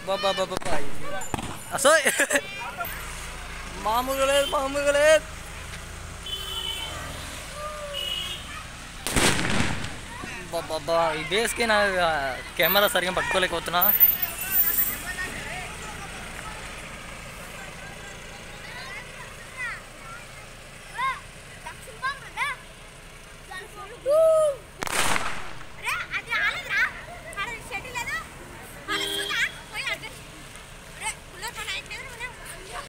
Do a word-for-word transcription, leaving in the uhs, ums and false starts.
బాబా బాబా అసో మామూలుగా లేదు మామూలుగా లేదు. బాబా ఈ బేస్కి నా కెమెరా సరిగ్గా పట్టుకోలేకపోతున్నా.